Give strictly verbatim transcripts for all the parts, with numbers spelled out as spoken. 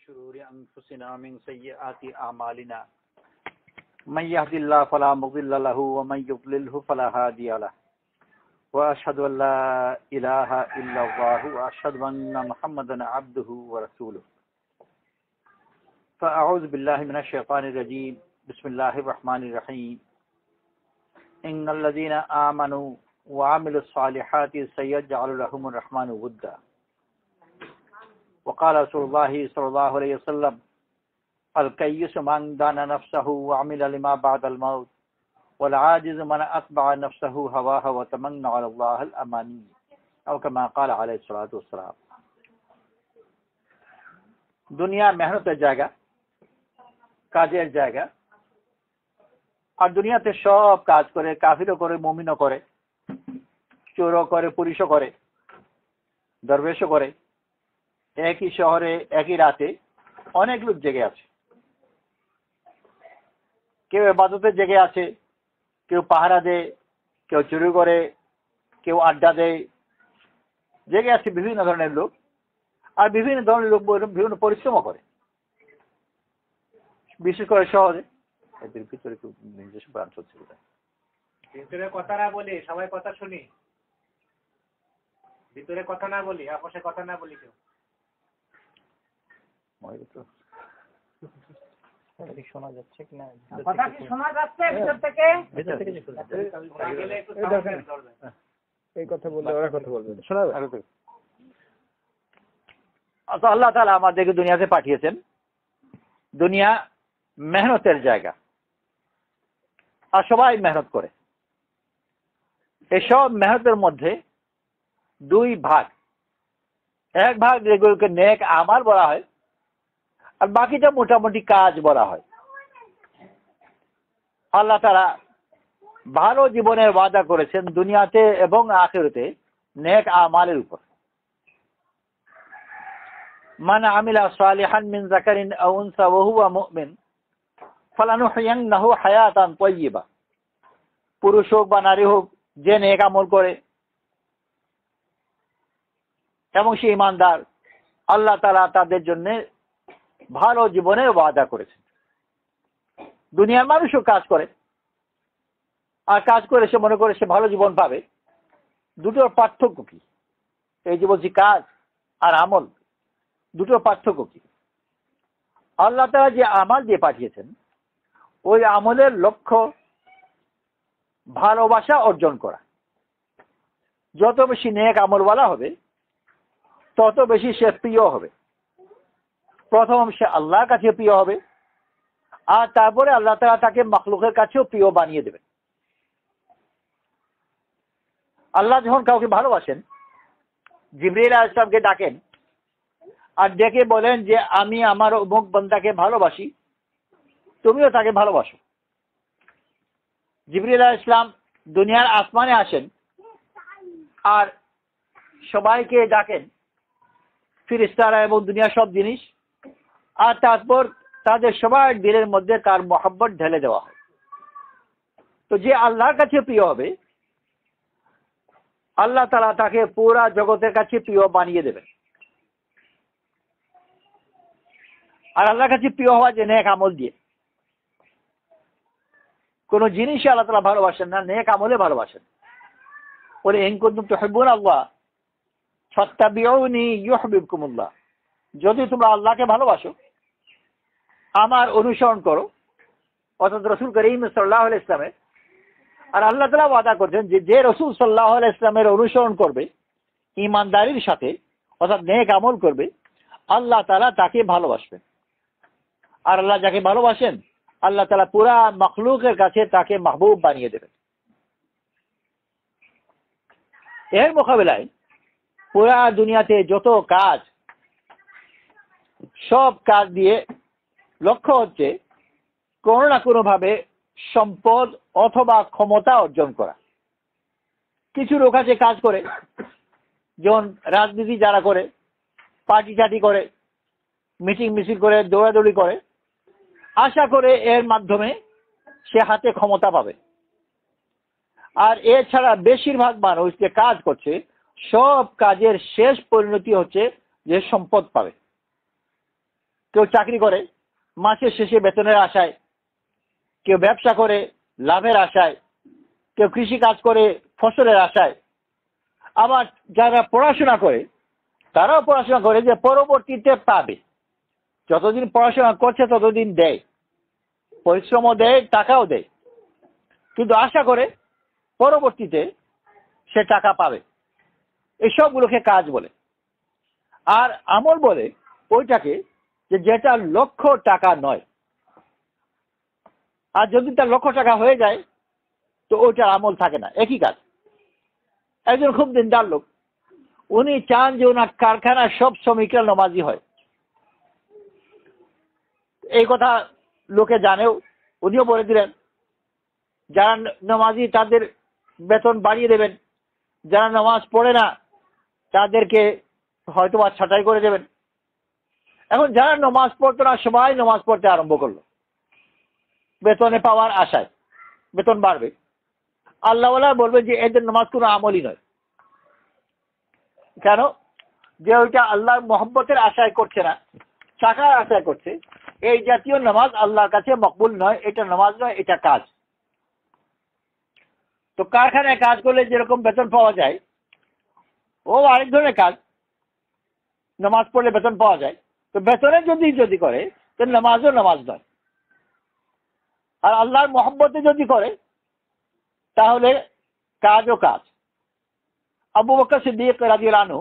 شرور أنفسنا من سيئات أعمالنا من يهد الله فلا مضل له ومن يضلله فلا هادي له وأشهد أن لا إله إلا الله وأشهد أن محمدا عبده ورسوله فأعوذ بالله من الشيطان الرجيم بسم الله الرحمن الرحيم إن الذين آمنوا وعملوا الصالحات سيجعل لهم الرحمن ودا وقال رسول الله صلى الله عليه وسلم الكيس من دان نفسه وعمل لما بعد الموت والعاجز من أتبع نفسه هواها وتمنى على الله الأماني أو كما قال عليه الصلاة والسلام দুনিয়া মেহনতের জায়গা, কাজের জায়গা। আর দুনিয়াতে সব কাজ করে, কাফিরও করে, মুমিনও করে, চোরও করে, পুলিশও করে, দরবেশও করে। একই শহরে একই রাতে অনেক লোক জেগে আছে। কেউ ইবাদতে জেগে আছে, কেউ পাহারা দেয়, কেউ চুরি করে, কেউ আড্ডা দেয়। জেগে আছে বিভিন্ন ধরনের লোক। আর বিভিন্ন ধরনের লোক বিভিন্ন পরিশ্রমও করে, বিশেষ করে শহরে। এদের ভিতরে খুব নিজস্ব প্রাণ চলছে। ভিতরে কথা না বলি, সবাই কথা শুনি। ভিতরে কথা না বলি, আপসে কথা না বলি কেউ। শোনা যাচ্ছে কিনা? কথা কি শোনা যাচ্ছে ভিতর থেকে? ভিতর থেকে যে শোনা যাচ্ছে। এই কথা বললে ওরা কথা বলবে। শোনা যাবে। আচ্ছা, আল্লাহ তাআলা আমাদেরকে দুনিয়াতে পাঠিয়েছেন। দুনিয়া মেহনতের জায়গা, আর সবাই মেহনত করে। এসব মেহনতের মধ্যে দুই ভাগ। এক ভাগ যেগুলোকে নেক আমাল বলা হয়, আর বাকিটা মোটামুটি কাজ বলা হয়। আল্লাহ তাআলা ভালো জীবনের ওয়াদা করেছেন দুনিয়াতে এবং আখিরাতে নেক আমালের উপর। মান আমিলা সালিহান মিন যাকারিন আও উনসা ওয়া হুয়া মুমিন ফালানুহয়িন্নাহু হায়াতান তাইয়্যিবা। পুরুষ হোক বা নারী হোক, যে নেক আমল করে এবং সে ঈমানদার, আল্লাহ তাআলা তাদের জন্য ভালো জীবনের ওয়াদা করেছেন। দুনিয়ার মানুষও কাজ করে, আর কাজ করে সে মনে করে সে ভালো জীবন পাবে। দুটোর পার্থক্য কি? এই যে বলছি কাজ আর আমল, দুটোর পার্থক্য কি? আল্লাহ তাআলা যে আমল দিয়ে পাঠিয়েছেন, ওই আমলের লক্ষ্য ভালোবাসা অর্জন করা। যত বেশি নেক আমলওয়ালা হবে, তত বেশি সে প্রিয় হবে। প্রথম সে আল্লাহর কাছে প্রিয় হবে, আর তারপরে আল্লাহ তাআলা তাকে মাখলুকের কাছেও প্রিয় বানিয়ে দেবেন। আল্লাহ যখন কাউকে ভালোবাসেন, জিবরিল আলাইহিস সালামকে ডাকেন আর ডেকে বলেন যে আমি আমার অমুক বান্দাকে ভালোবাসি, তুমিও তাকে ভালোবাসো। জিবরিল আলাইহিস সালাম দুনিয়ার আসমানে আসেন আর সবাইকে ডাকেন, ফেরেশতারা এবং দুনিয়ার সব জিনিস, আর তারপর তাদের সবার দিলের মধ্যে তার মহব্বত ঢেলে দেওয়া হয়। তো যে আল্লাহর কাছে প্রিয় হবে, আল্লাহ তাআলা তাকে পুরা জগতের কাছে প্রিয় বানিয়ে দেবেন। আর আল্লাহর কাছে প্রিয় হওয়া যে নেক আমল দিয়ে। কোন জিনিসই আল্লাহ তাআলা ভালোবাসেন না, নেক আমলে ভালোবাসেন। বলে ইন কুনতুম তুহিব্বুনা আল্লাহ ফাত্তাবিউনি ইউহিব্বুকুমুল্লাহ। যদি তোমরা আল্লাহকে ভালোবাসো, আমার অনুসরণ করো, অর্থাৎ রাসূল করিম সাল্লাল্লাহু আলাইহি ওয়াসাল্লামের। আর আল্লাহ তাআলা ওয়াদা করছেন যে যে রাসূল সাল্লাল্লাহু আলাইহি ওয়াসাল্লামের অনুসরণ করবে ঈমানদারির সাথে, অর্থাৎ নেক আমল করবে, আল্লাহ তাআলা তাকে ভালোবাসবেন। আর আল্লাহ যাকে ভালোবাসেন, আল্লাহ তাআলা পুরা মাখলুকের কাছে তাকে মাহবুব বানিয়ে দেবেন। এর মোকাবিলায় পুরা দুনিয়াতে যত কাজ, সব কাজ দিয়ে লক্ষ্য হচ্ছে কোনো না কোনো ভাবে সম্পদ অথবা ক্ষমতা অর্জন করা। কিছু লোক আছে কাজ করে, যেমন রাজনীতি যারা করে, পার্টি চাটি করে, মিটিং মিছিল করে, দৌড়াদৌড়ি করে, আশা করে এর মাধ্যমে সে হাতে ক্ষমতা পাবে। আর এছাড়া বেশিরভাগ মানুষ যে কাজ করছে, সব কাজের শেষ পরিণতি হচ্ছে যে সম্পদ পাবে। কেউ চাকরি করে মাসের শেষে বেতনের আশায়, কেউ ব্যবসা করে লাভের আশায়, কেউ কৃষি কাজ করে ফসলের আশায়। আবার যারা পড়াশোনা করে তারাও পড়াশোনা করে যে পরবর্তীতে পাবে, যতদিন পড়াশোনা করছে ততদিন দেয়, পরিশ্রমও দেয়, টাকাও দেয়, কিন্তু আশা করে পরবর্তীতে সে টাকা পাবে। এসবগুলোকে কাজ বলে। আর আমল বলে ওইটাকে যে যেটা লক্ষ টাকা নয়। আর যদি তার লক্ষ টাকা হয়ে যায় তো ওইটার আমল থাকে না, একই কাজ। একজন খুব দিনদার লোক, উনি চান যে ওনার কারখানার সব শ্রমিকরা নামাজি হয়। এই কথা লোকে জানেও, উনিও বলে দিলেন যারা নামাজি তাদের বেতন বাড়িয়ে দেবেন, যারা নামাজ পড়ে না তাদেরকে হয়তো বা ছাঁটাই করে দেবেন। এখন যারা নামাজ পড়তো না সবাই নামাজ পড়তে আরম্ভ করলো বেতনে পাওয়ার আশায়, বেতন বাড়বে। আল্লাহওয়ালা বলবে যে এদের নামাজ কোনো আমলই নয়। কেন? যে ওইটা আল্লাহর মহব্বতের আশায় করছে না, টাকার আশায় করছে। এই জাতীয় নামাজ আল্লাহর কাছে মকবুল নয়, এটা নামাজ নয়, এটা কাজ। তো কারখানায় কাজ করলে যেরকম বেতন পাওয়া যায়, ও আরেক ধরনের কাজ। নামাজ পড়লে বেতন পাওয়া যায়, তো বেতনে যদি যদি করে তো নামাজও নামাজ নয়। আর আল্লাহর মহব্বতে যদি করে তাহলে কাজও কাজ। আবু বকর সিদ্দিক রাদিয়াল্লাহু আনহু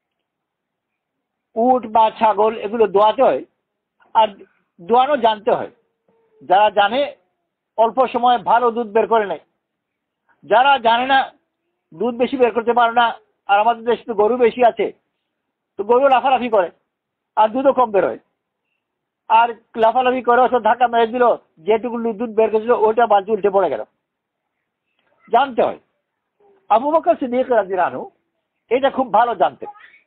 উট বা ছাগল এগুলো দোয়াতে হয়, আর দোয়ানো জানতে হয়। যারা জানে অল্প সময়ে ভালো দুধ বের করে নেয়, যারা জানে না দুধ বেশি বের করতে পারে না, আর আমাদের দেশে তো গরু বেশি আছে, তো গরু লাফালাফি করে আর দুধও কম বের হয়। আর লাফালাফি করে ওসব ধাক্কা মেরে দিল, যেটুকু দুধ বের করেছিল ওইটা বালতি উল্টে পড়ে গেল। জানতে হয়। আবু বকর সিদ্দিক রাদিয়াল্লাহু আনহু এটা খুব ভালো জানতেন।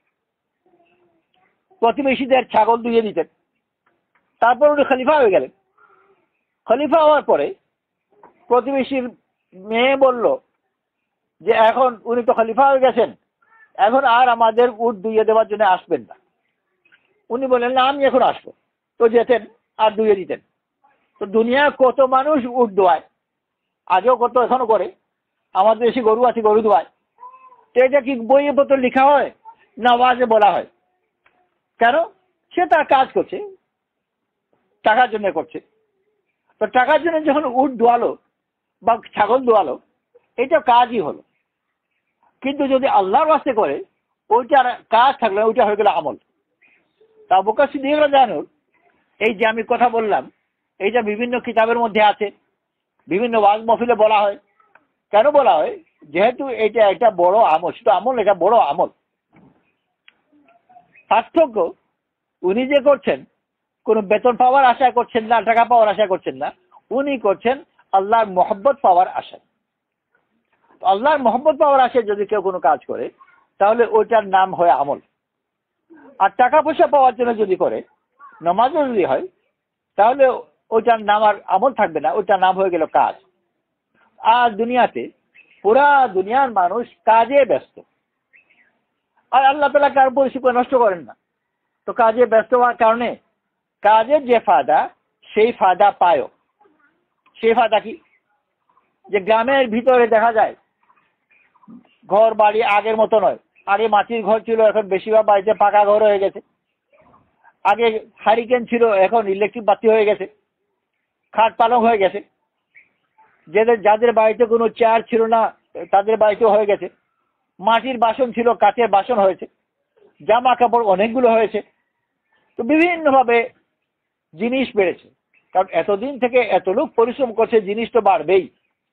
প্রতিবেশীদের ছাগল দুইয়ে দিতেন। তারপর উনি খলিফা হয়ে গেলেন। খলিফা হওয়ার পরে প্রতিবেশীর মেয়ে বলল যে এখন উনি তো খলিফা হয়ে গেছেন, এখন আর আমাদের উট দুইয়ে দেওয়ার জন্য আসবেন না। উনি বললেন না, আমি এখন আসবো। তো যেতেন আর দুইয়ে দিতেন। তো দুনিয়া কত মানুষ উট দোয়ায়, আগেও কত, এখনো করে। আমাদের দেশে গরু আছে, গরু দোয়ায়। তো এটা কি বইয়ে পত্র লেখা হয় না ওয়াজে বলা হয়? কেন? সে তার কাজ করছে, টাকার জন্য করছে। তো টাকার জন্য যখন উট দোয়ালো বা ছাগল দোয়ালো, এটা কাজই হলো। কিন্তু যদি আল্লাহর ওয়াস্তে করে ওইটার কাজ থাকলে ওইটা হয়ে গেল আমল। তা আবু বকর সিদ্দিক রাদিয়াল্লাহু আনহু এই যে আমি কথা বললাম, এইটা বিভিন্ন কিতাবের মধ্যে আছে, বিভিন্ন ওয়াজ মাহফিলে বলা হয়। কেন বলা হয়? যেহেতু এটা একটা বড় আমল, শুধু আমল, এটা বড় আমল। পার্থক্য উনি যে করছেন কোন বেতন পাওয়ার আশা করছেন না, টাকা পাওয়ার আশা করছেন না, উনি করছেন আল্লাহর মহব্বত পাওয়ার আশা। আল্লাহর মহব্বত পাওয়ার আশায় যদি কেউ কোনো কাজ করে তাহলে ওইটার নাম হয় আমল। আর টাকা পয়সা পাওয়ার জন্য যদি করে, নামাজও যদি হয়, তাহলে ওইটার নাম আর আমল থাকবে না, ওইটার নাম হয়ে গেল কাজ। আর দুনিয়াতে পুরা দুনিয়ার মানুষ কাজে ব্যস্ত, আর আল্লাহ তাআলা কার পরিস্থিতি নষ্ট করেন না। তো কাজে ব্যস্ত হওয়ার কারণে কাজের যে ফায়দা, সেই ফায়দা পায়। সেই ফায়দা কি? যে গ্রামের ভিতরে দেখা যায় ঘর বাড়ি আগের মতো নয়। আগে মাটির ঘর ছিল, এখন বেশিরভাগ বাড়িতে পাকা ঘর হয়ে গেছে। আগে হারিকেন ছিল, এখন ইলেকট্রিক বাতি হয়ে গেছে, খাট পালং হয়ে গেছে। যাদের যাদের বাড়িতে কোনো চেয়ার ছিল না তাদের বাড়িতেও হয়ে গেছে। মাটির বাসন ছিল, কাঠের বাসন হয়েছে। জামা কাপড় অনেকগুলো হয়েছে। তো বিভিন্নভাবে জিনিস বেড়েছে, কারণ এতদিন থেকে এত লোক পরিশ্রম করছে, জিনিস তো বাড়বেই।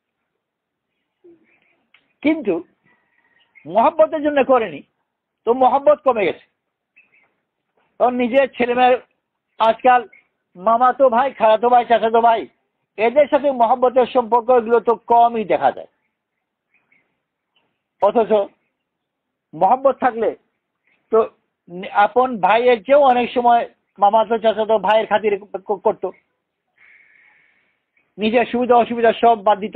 কিন্তু মহব্বতের জন্য করেনি, তো মহব্বত কমে গেছে। তখন নিজের ছেলেমেয়ের, আজকাল মামাতো ভাই, খালাতো ভাই, চাচাতো ভাই, এদের সাথে মহব্বতের সম্পর্ক এগুলো তো কমই দেখা যায়। অথচ মহব্বত থাকলে তো আপন ভাইয়ের চেয়েও অনেক সময় মামাতো চাচাতো ভাইয়ের খাতির করতো, নিজের সুবিধা অসুবিধা সব বাদ দিত।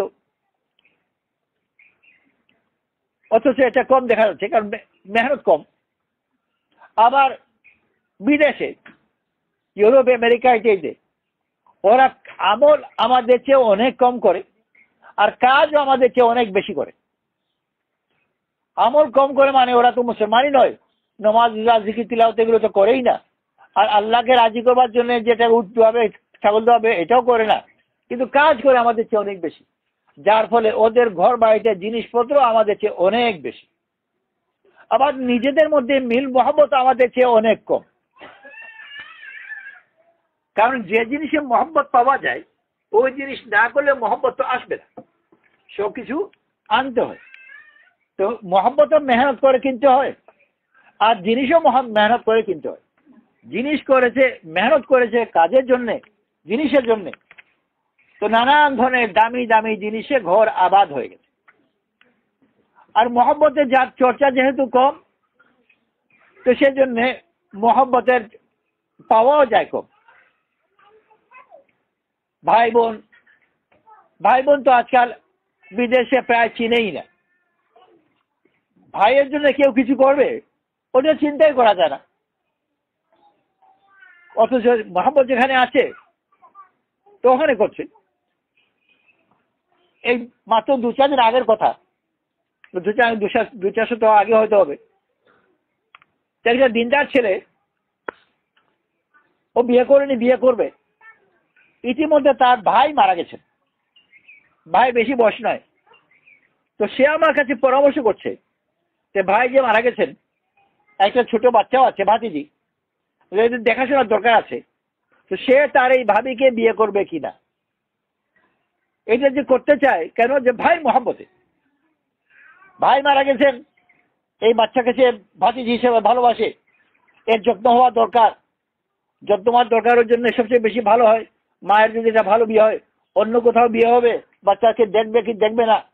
অথচ এটা কম দেখা যাচ্ছে, কারণ মেহনত কম। আবার বিদেশে ইউরোপ আমেরিকা ইত্যাদিতে ওরা আমল আমাদের চেয়ে অনেক কম করে আর কাজও আমাদের চেয়ে অনেক বেশি করে। আমল কম করে মানে ওরা তো মুসলমানই নয়, নামাজ রোজা জিকির তিলাওয়াত এগুলো তো করেই না, আর আল্লাহকে রাজি করবার জন্য যেটা উঠতে হবে ছাগল দেওয়া হবে এটাও করে না, কিন্তু কাজ করে আমাদের চেয়ে অনেক বেশি, যার ফলে ওদের ঘর বাড়িতে জিনিসপত্র আমাদের চেয়ে অনেক বেশি। আবার নিজেদের মধ্যে মিল মহব্বত আমাদের চেয়ে অনেক কম। কারণ যে জিনিসে মহব্বত পাওয়া যায় ওই জিনিস না করলে মহব্বত তো আসবে না, সব কিছু আনতে হয়। তো মহব্বতও মেহনত করে কিনতে হয় আর জিনিসও মেহনত করে কিনতে হয়। জিনিস করেছে মেহনত করেছে কাজের জন্যে, জিনিসের জন্যে, তো নানান ধরনের দামি দামি জিনিসে ঘর আবাদ হয়ে গেছে। আর মহব্বতের যার চর্চা যেহেতু কম, তো সেজন্য মহব্বতের পাওয়াও যায় কম। ভাই বোন ভাই বোন তো আজকাল বিদেশে প্রায় চিনেই না। ভাইয়ের জন্য কেউ কিছু করবে ওটা চিন্তাই করা যায় না, অথচ মহব্বত যেখানে আছে তো ওখানে করছে। এই মাত্র দু চার দিন আগের কথা, দু চার দু চারশো তো আগে হয়তো হবে, একটা দিনদার ছেলে, ও বিয়ে করেনি, বিয়ে করবে, ইতিমধ্যে তার ভাই মারা গেছেন, ভাই বেশি বয়স নয়। তো সে আমার কাছে পরামর্শ করছে যে ভাই যে মারা গেছেন একটা ছোট বাচ্চাও আছে ভাতিজি, দেখাশোনার দরকার আছে, তো সে তার এই ভাবিকে বিয়ে করবে কিনা। এটা যে করতে চায় কেন, যে ভাই মহব্বতে, ভাই মারা গেছেন, এই বাচ্চাকে সে ভাতিজি হিসেবে ভালোবাসে, এর যত্ন হওয়া দরকার, যত্ন হওয়ার দরকারের জন্য সবচেয়ে বেশি ভালো হয় মায়ের যদি এটা ভালো বিয়ে হয়, অন্য কোথাও বিয়ে হবে বাচ্চাকে দেখবে কি দেখবে না।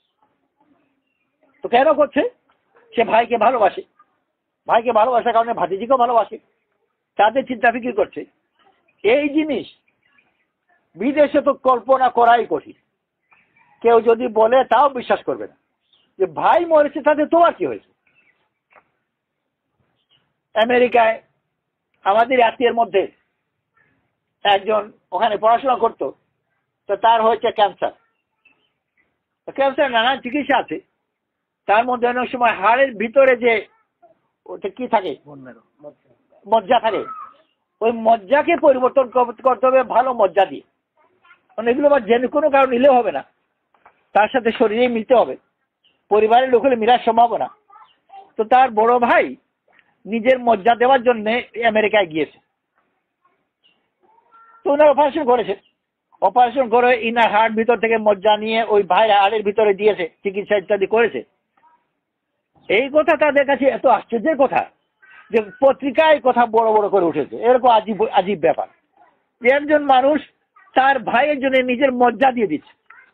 তো কেন করছে, সে ভাইকে ভালোবাসে, ভাইকে ভালোবাসার কারণে ভাতিজিকেও ভালোবাসে, তাদের চিন্তা ফিকির করছে। এই জিনিস বিদেশে তো কল্পনা করাই কঠিন, কেউ যদি বলে তাও বিশ্বাস করবে না যে ভাই মরেছে তাতে তোমার কি হয়েছে। আমেরিকায় আমাদের আত্মীয়ের মধ্যে একজন ওখানে পড়াশোনা করতো, তো তার হয়েছে ক্যান্সার। ক্যান্সার নানান চিকিৎসা আছে, তার মধ্যে অনেক সময় হাড়ের ভিতরে যে ওটা কি থাকে, মজ্জা থাকে, ওই মজ্জাকে পরিবর্তন করতে হবে ভালো মজ্জা দিয়ে। মানে এগুলো বা যে কোনো কারণ নিলেও হবে না, তার সাথে শরীরে মিলতে হবে, পরিবারের লোক হলে মিলার সম্ভাবনা। তো তার বড় ভাই নিজের মজ্জা দেওয়ার জন্য আমেরিকায় গিয়েছে, তো ওনার অপারেশন করেছে, অপারেশন করে ইনার হাড় ভিতর থেকে মজ্জা নিয়ে ওই ভাইয়ের হাড়ের ভিতরে দিয়েছে, চিকিৎসা ইত্যাদি করেছে। এই কথা তাদের কাছে এত আশ্চর্যের কথা যে পত্রিকায় কথা বড় বড় করে উঠেছে। এরকম আজীব আজীব ব্যাপার যে একজন মানুষ তার ভাইয়ের জন্য নিজের মজ্জা দিয়ে দিচ্ছে,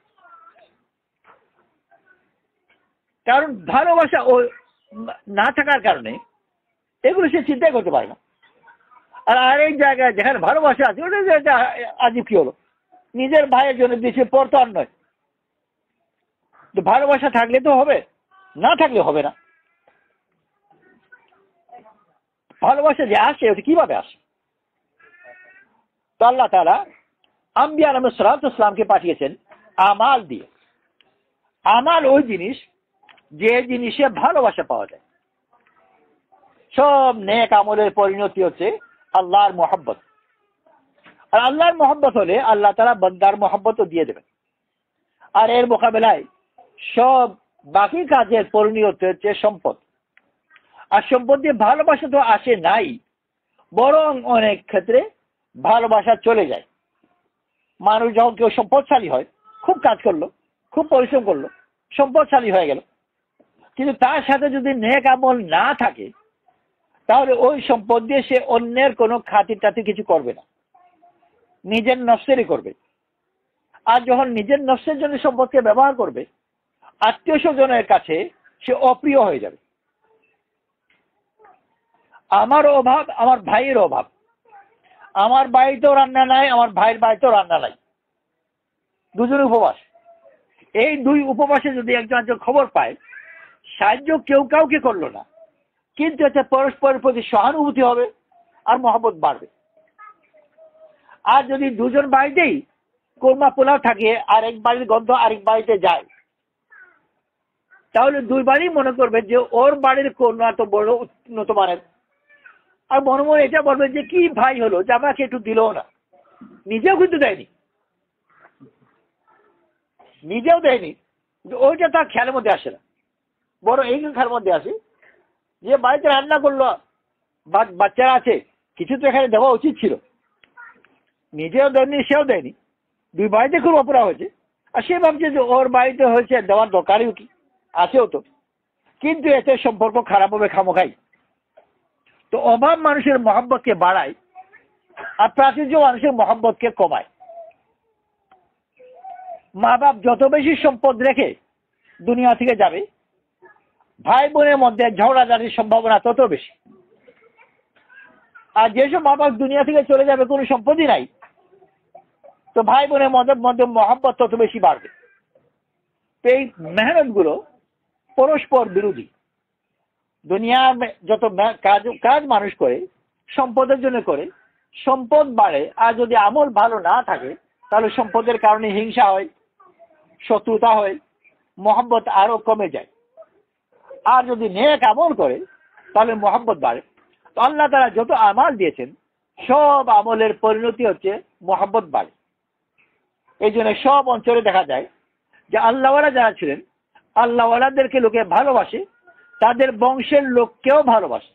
কারণ ভালোবাসা ও না থাকার কারণে এগুলো সে চিন্তাই করতে পারে না। আর আরেক জায়গায় যেখানে ভালোবাসা আছে ওটা আজীব কি হলো, নিজের ভাইয়ের জন্য দিয়েছে, পর তো আর নয়। তো ভালোবাসা থাকলে তো হবে, না থাকলে হবে না। ভালোবাসা যে আসে ওটা কিভাবে আসে, তো আল্লাহ তাআলা আম্বিয়া আলাইহিস সালাতু ওয়াস সালামকে পাঠিয়েছেন আমাল দিয়ে। আমাল ওই জিনিস যে জিনিসে ভালোবাসা পাওয়া যায়। সব নেক আমলের পরিণতি হচ্ছে আল্লাহর মহব্বত, আর আল্লাহর মহব্বত হলে আল্লাহ তাআলা বান্দার মহব্বতও দিয়ে দেবেন। আর এর মোকাবেলায় সব বাকি কাজের পরিণতি হচ্ছে সম্পদ। আর সম্পদ দিয়ে ভালোবাসা তো আসে নাই, বরং অনেক ক্ষেত্রে ভালোবাসা চলে যায়। মানুষ যখন কেউ সম্পদশালী হয়, খুব কাজ করলো, খুব পরিশ্রম করলো, সম্পদশালী হয়ে গেল, কিন্তু তার সাথে যদি নেক আমল না থাকে তাহলে ওই সম্পদ দিয়ে সে অন্যের কোনো খাতির টাতির কিছু করবে না, নিজের নফসেরই করবে। আর যখন নিজের নফসের জন্য সম্পদকে ব্যবহার করবে, আত্মীয় স্বজনের কাছে সে অপ্রিয় হয়ে যাবে। আমার অভাব, আমার ভাইয়ের অভাব, আমার বাড়িতেও রান্না নাই, আমার ভাইয়ের বাড়িতেও রান্না নাই, দুজন উপবাস। এই দুই উপবাসে যদি একজন একজন খবর পায়, সাহায্য কেউ কাউকে করলো না, কিন্তু এতে পরস্পরের প্রতি সহানুভূতি হবে আর মহব্বত বাড়বে। আর যদি দুজন বাড়িতেই কোরমা পোলাও থাকে আর এক বাড়ির গন্ধ আরেক বাড়িতে যায়, তাহলে দুই বাড়ি মনে করবে যে ওর বাড়ির কোরমা তো বড় উন্নত মানের, আর মনে মনে এটা বলবে যে কি ভাই হলো যে আমাকে একটু দিল না। নিজেও কিন্তু দেয়নি, নিজেও দেয়নি, ওইটা তার খেয়ালের মধ্যে আসে না। বড় এই খেয়ালের মধ্যে আসে যে বাড়িতে রান্না করলো, বাচ্চারা আছে, কিছু তো এখানে দেওয়া উচিত ছিল। নিজেও দেয়নি, সেও দেয়নি, দুই বাড়িতে খুব অপরাধ হয়েছে। আর সে ভাবছে যে ওর বাড়িতে হয়েছে, দেওয়ার দরকারই কি আছেও তো, কিন্তু এতে সম্পর্ক খারাপ হবে খামোখাই। তো অভাব মানুষের মহব্বতকে বাড়ায় আর প্রাচুর্য মানুষের মহব্বতকে কমায়। মা বাপ যত বেশি সম্পদ রেখে দুনিয়া থেকে যাবে, ভাই বোনের মধ্যে ঝগড়াঝাটির সম্ভাবনা তত বেশি। আর যেসব মা বাপ দুনিয়া থেকে চলে যাবে, কোনো সম্পত্তি নাই, তো ভাই বোনের মধ্যে মধ্যে মহব্বত তত বেশি বাড়বে। তো এই মেহনত গুলো পরস্পর বিরোধী। দুনিয়ার যত কাজ কাজ মানুষ করে সম্পদের জন্য করে, সম্পদ বাড়ে, আর যদি আমল ভালো না থাকে তাহলে সম্পদের কারণে হিংসা হয়, শত্রুতা হয়, মহব্বত আরো কমে যায়। আর যদি নেক আমল করে তাহলে মহব্বত বাড়ে। তো আল্লাহ তাআলা যত আমাল দিয়েছেন সব আমলের পরিণতি হচ্ছে মহব্বত বাড়ে। এই জন্য সব অঞ্চলে দেখা যায় যে আল্লাহওয়ালা যারা ছিলেন, আল্লাহওয়ালাদেরকে লোকে ভালোবাসে, তাদের বংশের লোককেও ভালোবাসে।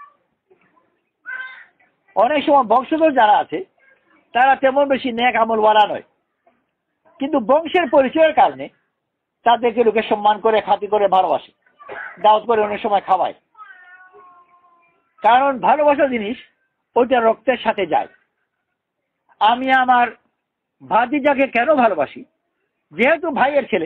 অনেক সময় বংশধর যারা আছে তারা তেমন বেশি নেক আমলওয়ালা নয়, কিন্তু বংশের পরিচয়ের কারণে তাদেরকে লোকে সম্মান করে, খাতি করে, ভালোবাসে, দাওয়াত করে, অনেক সময় খাওয়ায়। কারণ ভালোবাসা জিনিস ওইটা রক্তের সাথে যায়। আমি আমার ভাতিজাকে কেন ভালোবাসি? যেহেতু ভাইয়ের ছেলে,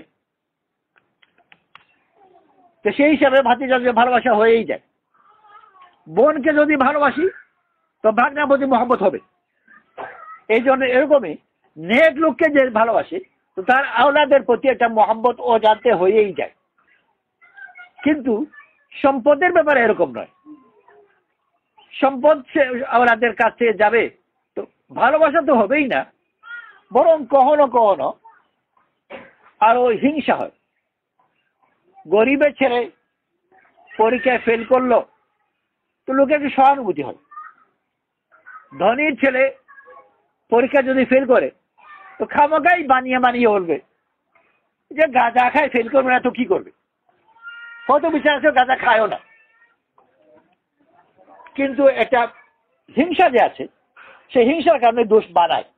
তো সেই হিসাবে ভাতিজাকে ভালোবাসা হয়েই যায়। বোনকে যদি ভালোবাসি তো ভাগনার প্রতি মহব্বত হবে। এই জন্য এরকমই নেক লোককে যে ভালোবাসে তো তার আওলাদের প্রতি একটা মহব্বত ও জানতে হয়েই যায়। কিন্তু সম্পদের ব্যাপারে এরকম নয়। সম্পদ সে আওলাদের কাছে যাবে তো ভালোবাসা তো হবেই না, বরং কখনো কখনো আরো হিংসা হয়। গরিবের ছেলে পরীক্ষায় ফেল করলো তো লোকে একটু সহানুভূতি হয়। ধনীর ছেলে পরীক্ষা যদি ফেল করে তো খামোখাই বানিয়ে বানিয়ে বলবে যে গাঁজা খায়, ফেল করবে না তো কি করবে, হয়তো বিচার আছে গাঁজা খায়ও না। কিন্তু একটা হিংসা যে আছে, সেই হিংসার কারণে দোষ বানায়।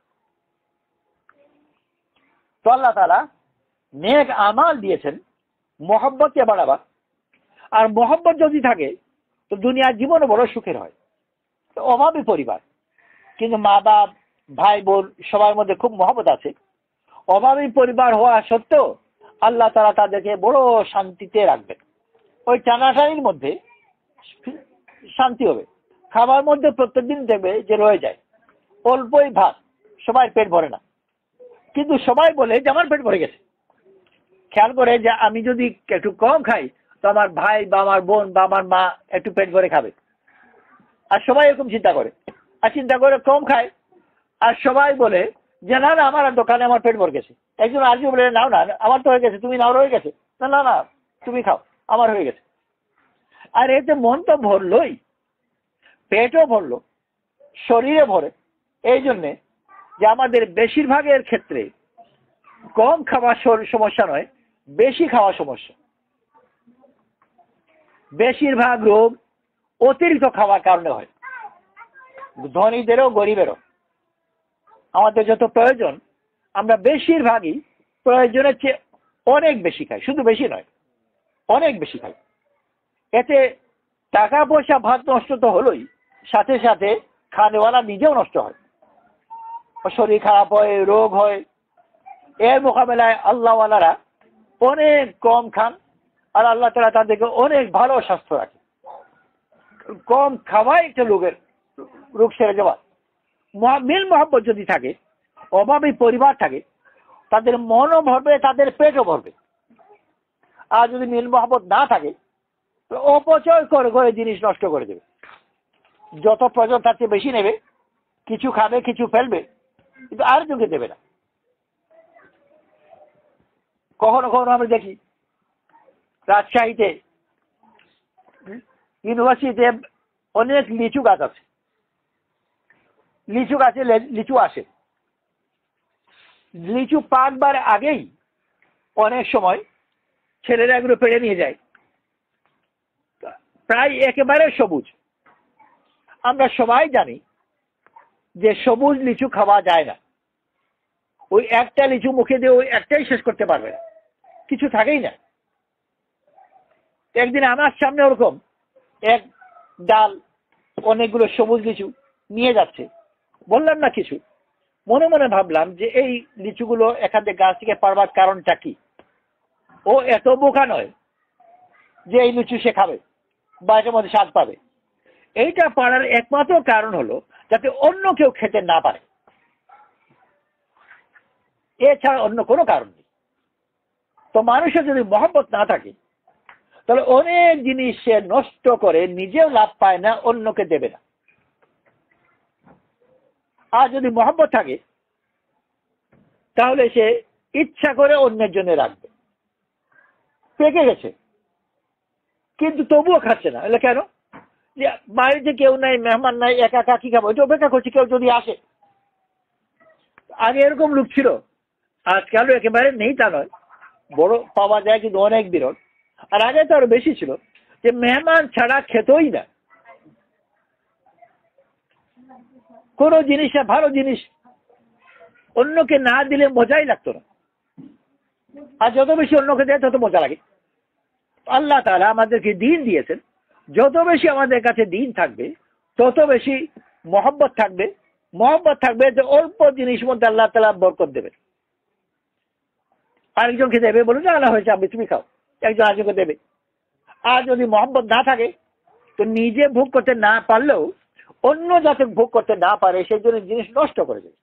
তো আল্লাহ তাআলা নেক আমাল দিয়েছেন মহব্বতকে বাড়াবা। আর মহব্বত যদি থাকে তো দুনিয়ার জীবনও বড় সুখের হয়। তো অভাবী পরিবার কিন্তু মা বাপ, ভাই বোন সবার মধ্যে খুব মহব্বত আছে, অভাবী পরিবার হওয়া সত্ত্বেও আল্লাহ তাআলা তাদেরকে বড় শান্তিতে রাখবেন। ওই টানাটানির মধ্যে শান্তি হবে। খাবার মধ্যে প্রত্যেকদিন দেখবে যে রয়ে যায়, অল্পই ভাত, সবাই পেট ভরে না, কিন্তু সবাই বলে যে আমার পেট ভরে গেছে। খেয়াল করে যে আমি যদি একটু কম খাই তো আমার ভাই বা আমার বোন বা আমার মা একটু পেট ভরে খাবে। আর সবাই এরকম চিন্তা করে, আর চিন্তা করে কম খায়, আর সবাই বলে যে না না আমার দোকানে আমার পেট ভরে গেছে। একজন আজকে বলে নাও না, আমার তো হয়ে গেছে, তুমি নাও, রয়ে গেছে, না না না তুমি খাও, আমার হয়ে গেছে। আর এতে মন তো ভরলোই, পেটও ভরলো, শরীরে ভরে। এই জন্যে যে আমাদের বেশিরভাগের ক্ষেত্রে কম খাওয়া সমস্যা নয়, বেশি খাওয়া সমস্যা। বেশিরভাগ রোগ অতিরিক্ত খাওয়ার কারণে হয়, ধনীদেরও গরিবেরও। আমাদের যত প্রয়োজন আমরা বেশিরভাগই প্রয়োজনের চেয়ে অনেক বেশি খাই, শুধু বেশি নয়, অনেক বেশি খাই। এতে টাকা পয়সা ভাত নষ্ট তো হলোই, সাথে সাথে খানেওয়ালা নিজেও নষ্ট হয়, শরীর খারাপ হয়, রোগ হয়। এর মোকাবেলায় আল্লাহওয়ালারা অনেক কম খান, আর আল্লাহ তাআলা তাদেরকে অনেক ভালো স্বাস্থ্য রাখে। কম খাওয়াই একটা রোগের রোগ সেরে যাওয়া। মিল মহব্বত যদি থাকে, অভাবী পরিবার থাকে, তাদের মনও ভরবে, তাদের পেটও ভরবে। আর যদি মিল মহব্বত না থাকে তো অপচয় করে করে জিনিস নষ্ট করে দেবে। যত প্রয়োজন তার চেয়ে বেশি নেবে, কিছু খাবে, কিছু ফেলবে, কিন্তু আরেকজনকে দেবে না। কখনো কখনো আমরা দেখি রাজশাহীতে ইউনিভার্সিটিতে অনেক লিচু গাছ আছে, লিচু গাছে লিচু আসে, লিচু পাকবার আগেই অনেক সময় ছেলেরা এগুলো পেড়ে নিয়ে যায়, প্রায় একেবারে সবুজ। আমরা সবাই জানি যে সবুজ লিচু খাওয়া যায় না, ওই একটা লিচু মুখে দিয়ে ওই একটাই শেষ করতে পারবে না, কিছু থাকেই না। একদিন আমার সামনে ওরকম এক ডাল অনেকগুলো সবুজ লিচু নিয়ে যাচ্ছে, বললাম না কিছু, মনে মনে ভাবলাম যে এই লিচুগুলো এখান থেকে গাছ থেকে পারবার কারণটা কি। ও এত বোকা নয় যে এই লিচু সে খাবে বা এটার মধ্যে স্বাদ পাবে। এইটা পারার একমাত্র কারণ হলো যাতে অন্য কেউ খেতে না পারে, এছাড়া অন্য কোনো কারণ নেই। তো মানুষের যদি মহব্বত না থাকে তাহলে অনেক জিনিস সে নষ্ট করে, নিজেও লাভ পায় না, অন্যকে দেবে না। আর যদি মহব্বত থাকে তাহলে সে ইচ্ছা করে অন্যের জন্য রাখবে। পেকে গেছে কিন্তু তবুও খাচ্ছে না, এলে কেন? যে বাড়িতে কেউ নাই, মেহমান নাই, একা একা কি খাবো, এটা অপেক্ষা করছি কেউ যদি আসে। আগে এরকম লোক ছিল, আজকালও একেবারে নেই তা নয়, বড় পাওয়া যায় কিন্তু অনেক বিরল। আর আগে তো আরো বেশি ছিল যে মেহমান ছাড়া খেতই না, কোন জিনিস ভালো জিনিস অন্যকে না দিলে মজাই লাগতো না, আর যত বেশি অন্যকে দেয় তত মজা লাগে। আল্লাহ তাআলা আমাদেরকে দিন দিয়েছেন, যত বেশি আমাদের কাছে দিন থাকবে তত বেশি মহব্বত থাকবে। মহব্বত থাকবে যে অল্প জিনিস মধ্যে আল্লাহ তাআলা বরকত দেবে। আরেকজনকে দেবে, বলুন না আল্লাহ হয়েছে, আমি তুমি খাও, একজন আরেকজনকে দেবে। আর যদি মহব্বত না থাকে তো নিজে ভোগ করতে না পারলেও অন্য যাতে ভোগ করতে না পারে সেই জন্য জিনিস নষ্ট করে দেবে।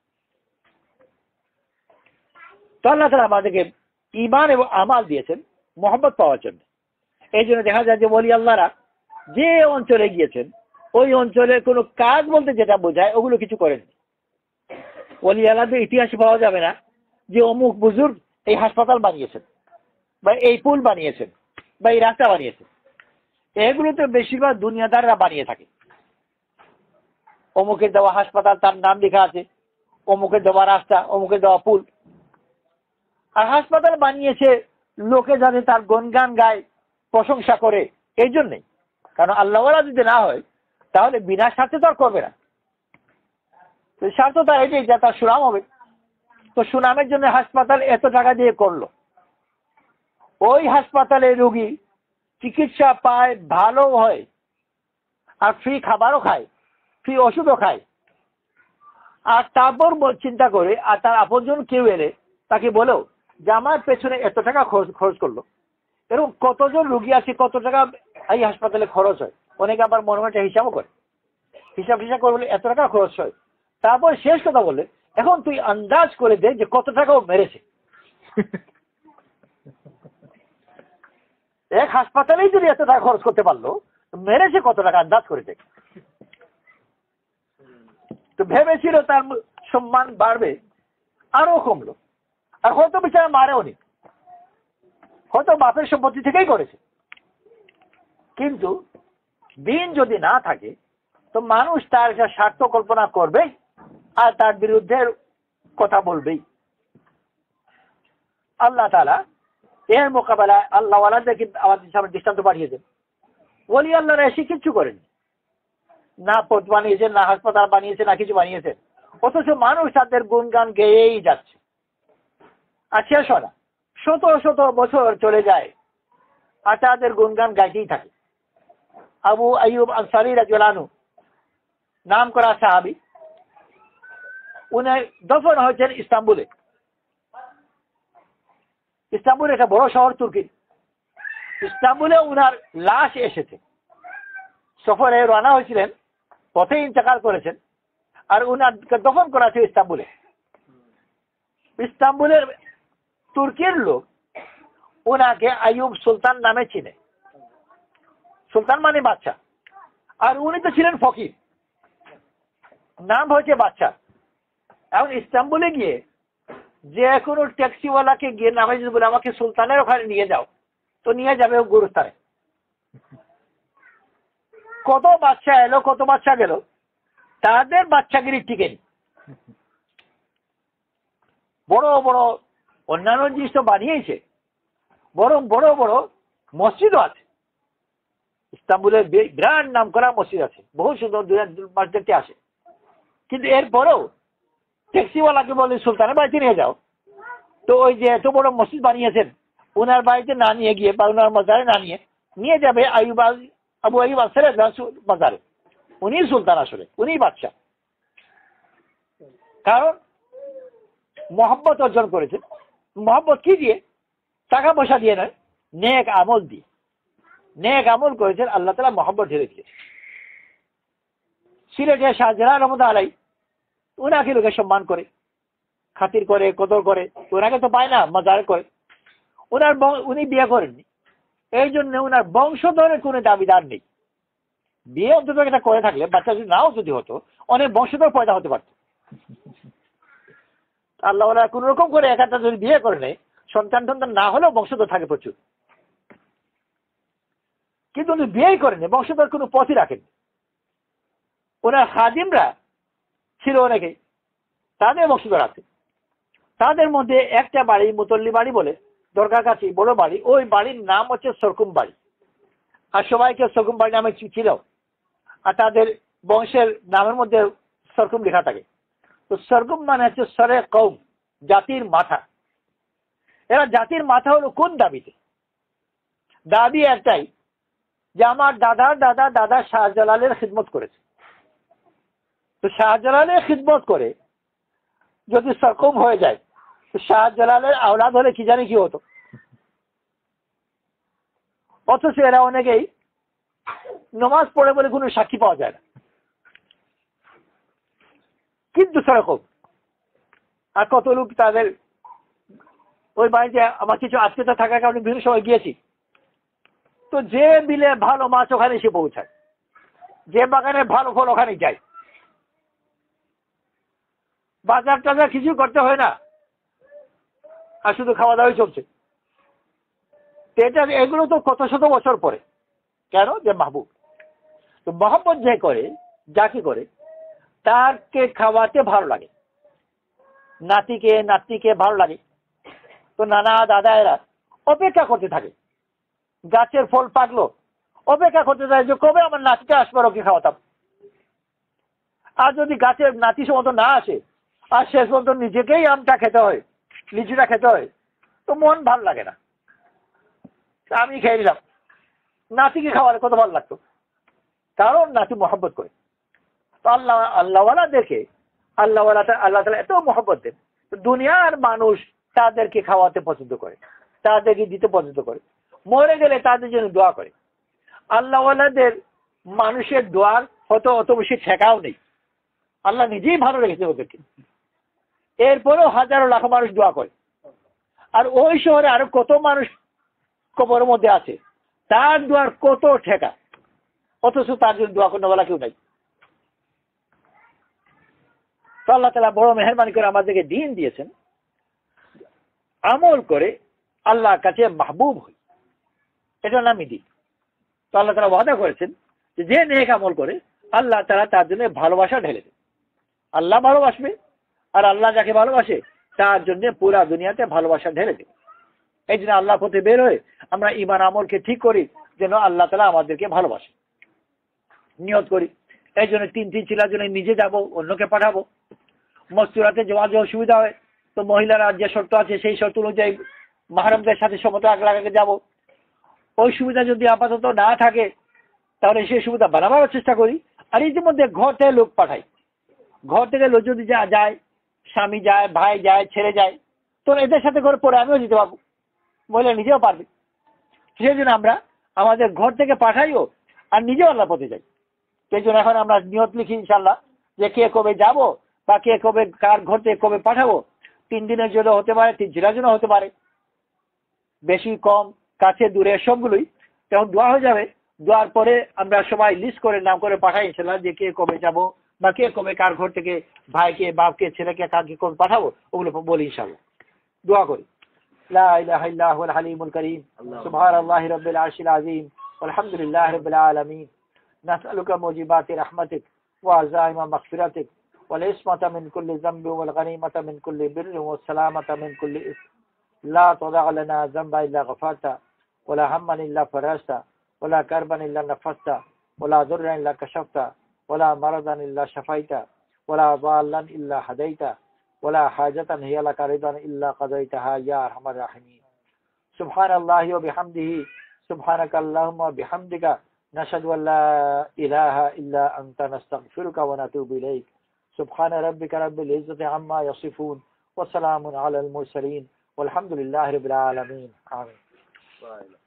তো আল্লাহ তাআলা আমাদেরকে ঈমান এবং আমাল দিয়েছেন মহব্বত পাওয়ার জন্য। এই জন্য দেখা যায় যে ওলি আল্লাহরা যে অঞ্চলে গিয়েছেন ওই অঞ্চলের কোনো কাজ বলতে যেটা বোঝায় ওগুলো কিছু করেননি। ওলি আল্লাহদের ইতিহাসে পাওয়া যাবে না যে অমুক বুজুর্গ এই হাসপাতাল বানিয়েছেন বা এই পুল বানিয়েছেন বা এই রাস্তা বানিয়েছেন। এগুলো তো বেশিরভাগ দুনিয়াদাররা বানিয়ে থাকে। অমুকের দেওয়া হাসপাতাল, তার নাম লেখা আছে, অমুকের দেওয়া রাস্তা, অমুকের দেওয়া পুল। আর হাসপাতাল বানিয়েছে লোকে যাতে তার গুণগান গায়, প্রশংসা করে, এই জন্যই। কারণ আল্লাহওয়ালা যদি না হয় তাহলে বিনা স্বার্থে তো আর করবে না, স্বার্থ তার এটাই যে তার সুনাম হবে। তো সুনামের জন্য হাসপাতাল এত টাকা দিয়ে করলো, ওই হাসপাতালে রোগী চিকিৎসা পায়, ভালো হয়, আর ফ্রি খাবারও খায়, ফ্রি ওষুধও খায়। আর তারপর চিন্তা করে আর তার আপনজন কেউ এলে তাকে বলেও যে আমার পেছনে এত টাকা খরচ খরচ করলো। এরকম কতজন রোগী আছে, কত টাকা এই হাসপাতালে খরচ হয়। অনেকে আবার মনে মনে হিসাবও করে, হিসাব হিসাব করে বলে এত টাকা খরচ হয়। তারপর শেষ কথা বলে এখন তুই আন্দাজ করে দে যে কত টাকাও মেরেছে। এক হাসপাতালেই যদি এত টাকা খরচ করতে পারলো, মেরেছে কত টাকা আন্দাজ করে দেখ। তো ভেবেছিল তার সম্মান বাড়বে, আরো কমলো। আর হয়তো বিচারা মারেও নি, হয়তো বাপের সম্পত্তি থেকেই করেছে। কিন্তু দিন যদি না থাকে তো মানুষ তার স্বার্থ কল্পনা করবে আর তার বিরুদ্ধে কথা বলবেই। আল্লাহ তাআলা এর মোকাবেলায় আল্লাহ ওয়ালাদেরকে আমাদের সামনে দৃষ্টান্ত পাঠিয়েছেন। ওলি আল্লাহরা এসে কিচ্ছু করেন না, পথ বানিয়েছেন না, হাসপাতাল বানিয়েছে না, কিছু বানিয়েছেন। অথচ মানুষ তাদের গুণগান গেয়েই যাচ্ছে আর শেষ হয় না। শত শত বছর চলে যায় আর তাদের গুণগান গাইতেই থাকে। আবু আইয়ুব আনসারী রাদিয়াল্লাহু আনহু নাম করা সাহাবী, উনি দফন হয়েছেন ইস্তাম্বুলে। ইস্তাম্বুল একটা বড় শহর তুর্কির। ইস্তাম্বুলে উনার লাশ এসেছে, সফরে রানা হয়েছিলেন, পথে ইন্তেকাল করেছেন, আর উনার দফন করা আছে ইস্তাম্বুলে। ইস্তাম্বুলের তুর্কির লোক ওনাকে আইয়ুব সুলতান নামে চিনে। সুলতান মানে বাদশা, আর উনি তো ছিলেন ফকির, নাম হয়েছে বাদশা। এখন ইস্তাম্বুলে গিয়ে যে কোনো ট্যাক্সিওয়ালাকে গিয়ে নামে যদি বলে আমাকে সুলতানের ওখানে নিয়ে যাও, তো নিয়ে যাবে গুরুস্থানে। কত বাচ্চা এলো, কত বাচ্চা গেল, তাদের বাচ্চাগিরি টিকে নি। বড় বড় অন্যান্য জিনিস তো বানিয়েছে, বরং বড় বড় মসজিদও আছে। ইস্তাম্বুলের বিরাট নাম করা মসজিদ আছে, বহু সুন্দর মাস দেখতে আসে। কিন্তু এরপরেও ট্যাক্সিওয়ালাকে বলে সুলতানের বাড়িতে নিয়ে যাও, তো ওই যে এত বড় মসজিদ বানিয়েছেন ওনার বাড়িতে না নিয়ে গিয়ে বা ওনার মাজারে না নিয়ে নিয়ে যাবে আইয়ুব আবু আইয়ুব আনসারীর মাজারে। উনি সুলতান, আসলে উনি বাদশা। কারণ মহব্বত অর্জন করেছেন। মহব্বত কি দিয়ে? টাকা পয়সা দিয়ে নয়, নেক আমল দিয়ে। নেক আমল করেছেন, আল্লাহ তাআলা মহব্বত ঢেলে দিয়েছেন। সিলেটে শাহজালাল রহমতুল্লাহ আলাইহি ওনাকে লোকে সম্মান করে, খাতির করে, কদর করে। ওনাকে তো পায় না, মাজার করে। ওনার উনি বিয়ে করেননি, এই জন্য ওনার বংশধরের কোনো দাবিদার নেই। বিয়ে অন্তত এটা করে থাকলে, বাচ্চা যদি নাও যদি হতো, অনেক বংশধর পয়দা হতে পারত। আল্লাহ ওরা কোন রকম করে এক একটা যদি বিয়ে করে নেয়, সন্তান সন্তান না হলেও বংশধর থাকে প্রচুর। কিন্তু উনি বিয়েই করেনি, বংশধর কোনো পথই রাখেন। ওনার খাদিমরা ছিল অনেকেই, তাদের বংশধর আছে। তাদের মধ্যে একটা বাড়ি মুতল্লি বাড়ি বলে, দরকার কাছে বড় বাড়ি, ওই বাড়ির নাম হচ্ছে সরকুম বাড়ি। আর সবাইকে সরকুম বাড়ি নামে ছিল। আর তাদের বংশের নামের মধ্যে সরকুম লেখা থাকে। তো সরকুম মানে হচ্ছে সরে কৌম, জাতির মাথা। এরা জাতির মাথা হলো কোন দাবিতে? দাবি একটাই যে আমার দাদার দাদা দাদা শাহজালালের খিদমত করেছে। তো শাহজালালের খিদমত করে যদি সরকুম হয়ে যায়, তো শাহজালালের আওলাদ হলে কি জানি কি হতো। অথচ এরা অনেকেই নমাজ পড়ে বলে কোনো সাক্ষী পাওয়া যায় না, কিন্তু সেরকম। আর কত লোক তাদের ওই বাড়িতে আমার কিছু আত্মীয়তা থাকার কারণে বিভিন্ন সময় গিয়েছি, তো যে বিলে ভালো মাছ ওখানে এসে পৌঁছায়, যে বাগানে ভালো ফল ওখানে যায়। বাজার টাজার কিছু করতে হয় না, আর শুধু খাওয়া দাওয়াই চলছে। এটা এগুলো তো কত শত বছর পরে। কেন? যে মাহবুব। তো মহব্বত যে করে, যাকে করে, তারকে খাওয়াতে ভালো লাগে, নাতিকে নাতনিকে ভালো লাগে। তো নানা দাদা এরা অপেক্ষা করতে থাকে, গাছের ফল পাকলো, অপেক্ষা করতে থাকে যে কবে আমার নাতিটা আসবার ওকে খাওয়াতাম। আর যদি গাছের নাতি সমত না আসে, আর শেষ পর্যন্ত নিজেকেই আমটা খেতে হয়, লিচুটা খেতে হয়, তো মন ভালো লাগে না। আমি খেয়ে নিলাম, নাতিকে খাওয়ালে কত ভালো লাগতো। কারণ নাতি মহব্বত করে। তো আল্লাহ আল্লাহওয়ালা দেখে আল্লাহওয়ালা আল্লাহ তাআলা এত মহব্বত দেন, দুনিয়ার মানুষ তাদেরকে খাওয়াতে পছন্দ করে, তাদেরকে দিতে পছন্দ করে, মরে গেলে তাদের জন্য দোয়া করে। আল্লাহওয়ালাদের মানুষের দোয়ার হয়তো অত বেশি ঠেকাও নেই, আল্লাহ নিজেই ভালো রেখেছে ওদেরকে। এরপরেও হাজারো লাখো মানুষ দোয়া করে। আর ওই শহরে আরো কত মানুষ কবরের মধ্যে আছে, তার দোয়ার কত ঠেকা, অথচ তার জন্য দোয়া করতে বলা কেউ নাই। তো আল্লাহ তাআলা বড় মেহেরবানি করে আমাদেরকে দিন দিয়েছেন, আমল করে আল্লাহর কাছে মাহবুব হই, এটা নামই দিন। তো আল্লাহ তাআলা ওয়াদা করেছেন যে যে নেক আমল করে আল্লাহ তাআলা তার জন্য ভালোবাসা ঢেলে দেন। আল্লাহ ভালোবাসবে, আর আল্লাহ যাকে ভালোবাসে তার জন্য পুরা দুনিয়াতে ভালোবাসা ঢেলে দেবে। এই জন্য আল্লাহ পথে বের হয়ে আমরা ঈমান আমলকে ঠিক করি যেন আল্লাহ তাআলা আমাদেরকে ভালোবাসে, নিয়ত করি। এই জন্য তিন তিন চিলার জন্য নিজে যাব, অন্যকে পাঠাবো। মস্তুরাতে যাওয়া যে অসুবিধা হয়, তো মহিলারা যে শর্ত আছে সেই শর্ত অনুযায়ী মাহরমদের সাথে সমত আগে যাব। ওই সুবিধা যদি আপাতত না থাকে তাহলে সেই সুবিধা বানাবার চেষ্টা করি। আর ইতিমধ্যে ঘর থেকে লোক পাঠাই, ঘর থেকে লোক যদি যা যায়, স্বামী যায়, ভাই যায়, ছেলে যায়, তো এদের সাথে করে পরে আমিও যেতে পারবো, মহিলা নিজেও পারবে। সেই জন্য আমরা আমাদের ঘর থেকে পাঠাইও আর নিজেও আল্লাহ পথে যাই। সেই জন্য এখন আমরা নিয়ত লিখি ইনশাল্লাহ যে কে কবে যাব বা কে কবে কার ঘর থেকে কবে পাঠাবো। তিন দিনের জন্য হতে পারে, তিন জেলার জন্য হতে পারে, বেশি কম কাছে দূরে সবগুলোই। তখন দোয়া হয়ে যাবে, দোয়ার পরে আমরা সবাই লিস্ট করে নাম করে পাঠাই ইনশাল্লাহ যে কে কবে যাব, বা কে কবে কার ঘর থেকে ভাইকে বাপকে ছেলেকে কাকে কবে পাঠাবো ওগুলো বলি ইনশাআল্লাহ। দোয়া করি। লা ইলাহা ইল্লা হুয়াল হালিমুল কারীম সুবহানাল্লাহি রাব্বিল আরশিল আযীম ওয়ালহামদুলিল্লাহি রাব্বিল আলামিন নাসআলুকা মুজিবাতি রাহমাতিক ওয়া আযাইমা মাগফিরাতিক ওয়াল ইসমাতা মিন কুল্লি যামবি ওয়াল গনিমাতা মিন কুল্লি বিররি ওয়াস সালামাতা মিন কুল্লি ইসম لا تضع لنا ذنبا إلا غفرته ولا هما إلا فرجته ولا كربا إلا نفسته ولا ضرا إلا كشفته ولا مرضا إلا شفيته ولا ضالا إلا هديته ولا حاجة هي لك رضا إلا قضيتها يا أرحم الراحمين سبحان الله وبحمده سبحانك اللهم وبحمدك نشهد أن لا إله إلا أنت نستغفرك ونتوب إليك سبحان ربك رب العزة عما يصفون وسلام على المرسلين والحمد لله رب العالمين آمين.